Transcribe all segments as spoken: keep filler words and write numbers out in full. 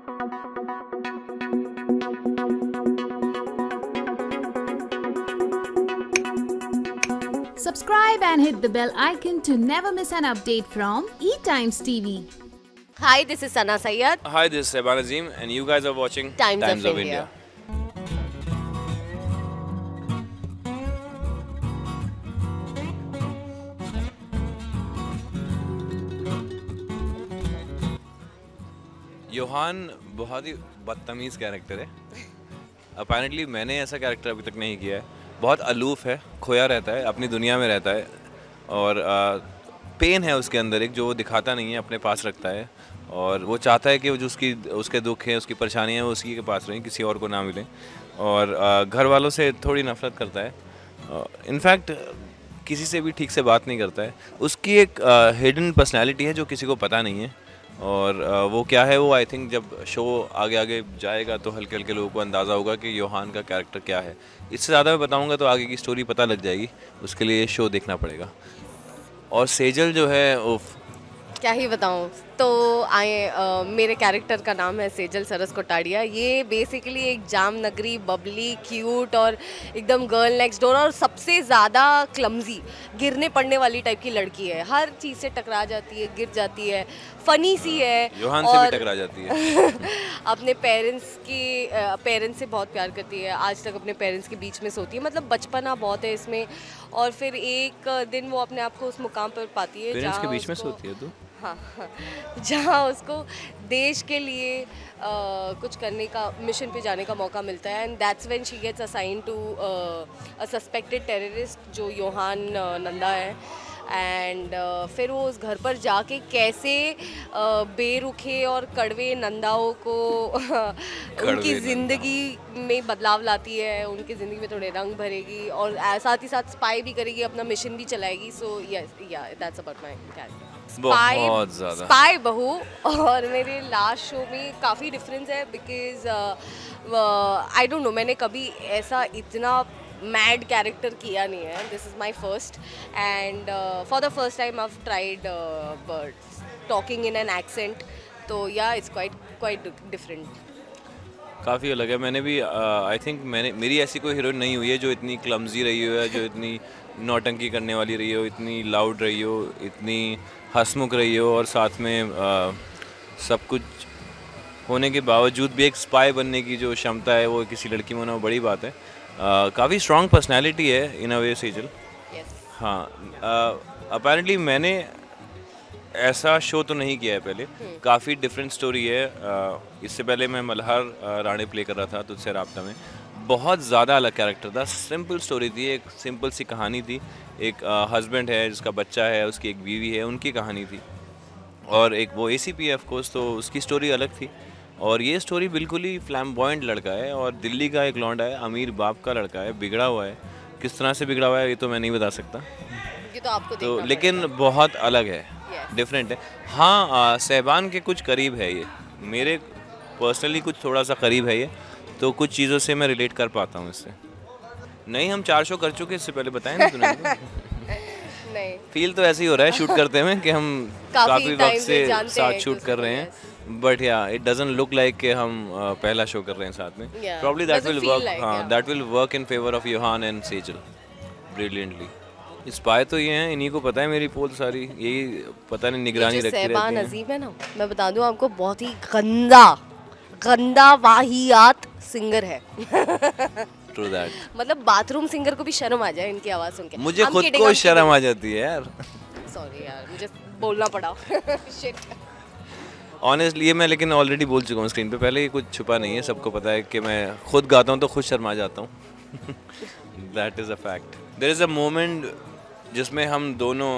Subscribe and hit the bell icon to never miss an update from E-Times T V. Hi, this is Sana Sayyad. Hi, this is Sehban Azim, and you guys are watching Times, Times of, of India. India. Yohan बहुत ही बदतमीज़ character है। Apparently मैंने ऐसा character अभी तक नहीं किया है। बहुत अलूफ है, खोया रहता है, अपनी दुनिया में रहता है और आ, पेन है उसके अंदर एक जो वो दिखाता नहीं है, अपने पास रखता है और वो चाहता है कि वो जो उसकी उसके दुख हैं, उसकी परेशानियाँ हैं, वो उसी के पास रहें, किसी और को ना मिलें और आ, घर वालों से थोड़ी नफरत करता है। इनफैक्ट किसी से भी ठीक से बात नहीं करता है। उसकी एक हिडन पर्सनैलिटी है जो किसी को पता नहीं है और आ, वो क्या है वो आई थिंक जब शो आगे आगे जाएगा तो हल्के हल्के लोगों को अंदाज़ा होगा कि योहान का कैरेक्टर क्या है। इससे ज़्यादा मैं बताऊंगा तो आगे की स्टोरी पता लग जाएगी, उसके लिए शो देखना पड़ेगा। और सेजल जो है उफ, क्या ही बताऊं। तो आए अ, मेरे कैरेक्टर का नाम है सेजल सरस कोटाड़िया। ये बेसिकली एक जाम नगरी, बबली, क्यूट और एकदम गर्ल नेक्स्ट डोर और सबसे ज़्यादा क्लमजी, गिरने पड़ने वाली टाइप की लड़की है। हर चीज़ से टकरा जाती है, गिर जाती है, फ़नी सी है, योहान से भी टकरा जाती है। अपने पेरेंट्स की पेरेंट्स से बहुत प्यार करती है, आज तक अपने पेरेंट्स के बीच में सोती है, मतलब बचपना बहुत है इसमें। और फिर एक दिन वो अपने आप को उस मुकाम पर पाती है पेरेंट्स के जहाँ बीच में उसको- सोती है तू? हाँ हाँ, जहाँ उसको देश के लिए आ, कुछ करने का, मिशन पे जाने का मौका मिलता है and that's when she gets assign to a suspected terrorist जो योहान नंदा है। एंड uh, फिर वो उस घर पर जाके कैसे uh, बेरुखे और कड़वे नंदाओं को उनकी ज़िंदगी में बदलाव लाती है, उनकी ज़िंदगी में थोड़े रंग भरेगी और साथ ही साथ स्पाई भी करेगी, अपना मिशन भी चलाएगी। So yes yeah that's about my character. बहुत ज़्यादा स्पाई बहू। और मेरे लास्ट शो में काफ़ी डिफरेंस है बिकॉज आई डोंट नो, मैंने कभी ऐसा इतना मैड कैरेक्टर किया नहीं है। This is my first and for the first time I have tried talking in an accent. तो yeah it's quite quite different. काफ़ी अलग है। मैंने भी आई uh, थिंक मैंने मेरी ऐसी कोई हीरोइन नहीं हुई है जो इतनी क्लमजी रही हो, जो इतनी नौटंकी करने वाली रही हो, इतनी लाउड रही हो, इतनी हंसमुख रही हो और साथ में uh, सब कुछ होने के बावजूद भी एक स्पाई बनने की जो क्षमता है वो किसी लड़की में होना वो बड़ी बात है। uh, काफ़ी स्ट्रॉन्ग पर्सनैलिटी है इन अ वे सेजल। हाँ, अपेरेंटली uh, मैंने ऐसा शो तो नहीं किया है पहले, काफ़ी डिफरेंट स्टोरी है। uh, इससे पहले मैं मल्हार uh, राणे प्ले कर रहा था तुझसे राब्ता में, बहुत ज़्यादा अलग कैरेक्टर था। सिंपल स्टोरी थी, एक सिंपल सी कहानी थी। एक हस्बैंड uh, है जिसका बच्चा है, उसकी एक बीवी है, उनकी कहानी थी और एक वो एसीपी है ऑफ कोर्स, तो उसकी स्टोरी अलग थी। और ये स्टोरी बिल्कुल ही फ्लैम्बॉयंट लड़का है और दिल्ली का एक लौंडा है, अमीर बाप का लड़का है, बिगड़ा हुआ है। किस तरह से बिगड़ा हुआ है ये तो मैं नहीं बता सकता, ये तो आपको तो देखना लेकिन बहुत अलग है, डिफरेंट है। हाँ, सहबान के कुछ करीब है ये, मेरे पर्सनली कुछ थोड़ा सा करीब है ये, तो कुछ चीज़ों से मैं रिलेट कर पाता हूँ इससे। नहीं, हम चार शो कर चुके, इससे पहले बताएं ना तूने? नहीं, फील तो ऐसे ही हो रहा है शूट करते हुए कि हम काफ़ी वक्त से साथ शूट कर रहे हैं, बट या इट डजंट लुक लाइक कि हम uh, पहला शो कर रहे हैं साथ में। प्रॉब्ली दैट विल वर्क, हाँ that will work in favour of Yohan and Sejal brilliantly. Spy तो ये हैं, इन्हीं को पता है मेरी पोल सारी, यही पता नहीं निगरानी रखती रहती है। सहबान अजीम है ना, मैं बता दूं आपको, बहुत ही गंदा गंदा वाहियात सिंगर है। True that. मतलब बाथरूम सिंगर को भी शर्म आ जाए इनकी आवाज़ सुन के। मुझे खुद को शर्म आ जाती है यार। सॉरी यार, मुझे बोलना पड़ा। शिट। ऑनेस्टली ये मैं लेकिन ऑलरेडी बोल चुका हूँ स्क्रीन पे पहले, ये कुछ छुपा नहीं है, सबको पता है कि मैं खुद गाता हूँ तो खुद शर्मा जाता हूँ। That is a fact. There is a moment जिसमें हम दोनों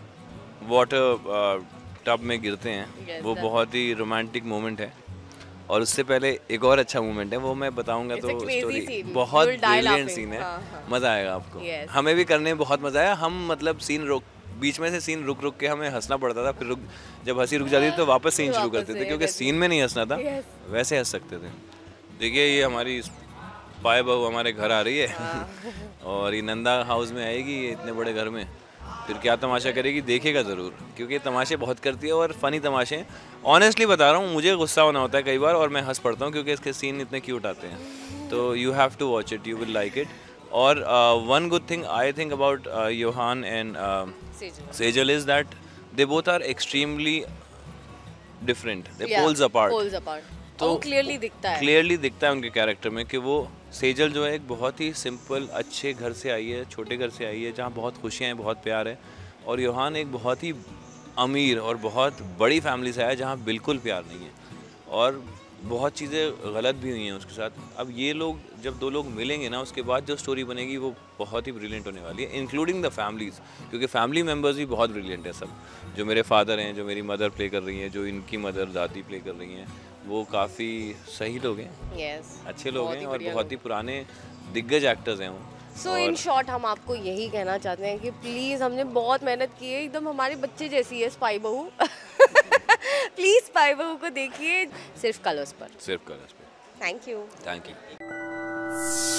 वाटर टब में गिरते हैं, yes, वो बहुत ही रोमांटिक मोमेंट है। और उससे पहले एक और अच्छा मोमेंट है, वो मैं बताऊंगा तो स्टोरी बहुत ब्रिलियंट सीन है। हाँ, हाँ. मज़ा आएगा आपको। yes. हमें भी करने में बहुत मज़ा आया। हम मतलब सीन रोक बीच में से सीन रुक रुक के हमें हंसना पड़ता था, फिर रुक जब हंसी रुक जाती थी तो वापस सीन शुरू करते थे, क्योंकि सीन में नहीं हंसना था, वैसे हंस सकते थे। देखिए ये हमारी पाए बहू हमारे घर आ रही है और ये नंदा हाउस में आएगी, ये इतने बड़े घर में, फिर क्या तमाशा करेगी, देखेगा ज़रूर, क्योंकि तमाशे बहुत करती है और फ़नी तमाशे हैं। ऑनेस्टली बता रहा हूँ, मुझे गुस्सा होना होता है कई बार और मैं हंस पड़ता हूँ क्योंकि इसके सीन इतने क्यूट आते हैं। तो you have to watch it, you will like it. और one good thing I think about Yohan and Sejal is that they both are extremely different, they poles apart. Poles apart तो क्लियरली दिखता है, clearly दिखता है उनके कैरेक्टर में कि वो सेजल जो है एक बहुत ही सिंपल अच्छे घर से आई है, छोटे घर से आई है जहाँ बहुत खुशियाँ हैं, बहुत प्यार है। और योहान एक बहुत ही अमीर और बहुत बड़ी फैमिली से आया है जहाँ बिल्कुल प्यार नहीं है और बहुत चीज़ें गलत भी हुई हैं उसके साथ। अब ये लोग जब दो लोग मिलेंगे ना, उसके बाद जो स्टोरी बनेगी वो बहुत ही ब्रिलियंट होने वाली है, इंक्लूडिंग द फैमिलीज़, क्योंकि फैमिली मेम्बर्स भी बहुत ब्रिलियंट है सब। जो मेरे फादर हैं, जो मेरी मदर प्ले कर रही हैं, जो इनकी मदर दादी प्ले कर रही हैं, वो काफ़ी सही लोग हैं, yes, अच्छे लोग हैं और बहुत ही पुराने दिग्गज एक्टर्स हैं वो। सो इन शॉर्ट हम आपको यही कहना चाहते हैं कि प्लीज़, हमने बहुत मेहनत की है, एकदम हमारे बच्चे जैसी है स्पाई बहू। प्लीज़ स्पाई बहू को देखिए सिर्फ कलर्स पर, सिर्फ कलर्स पर। Thank you, thank you.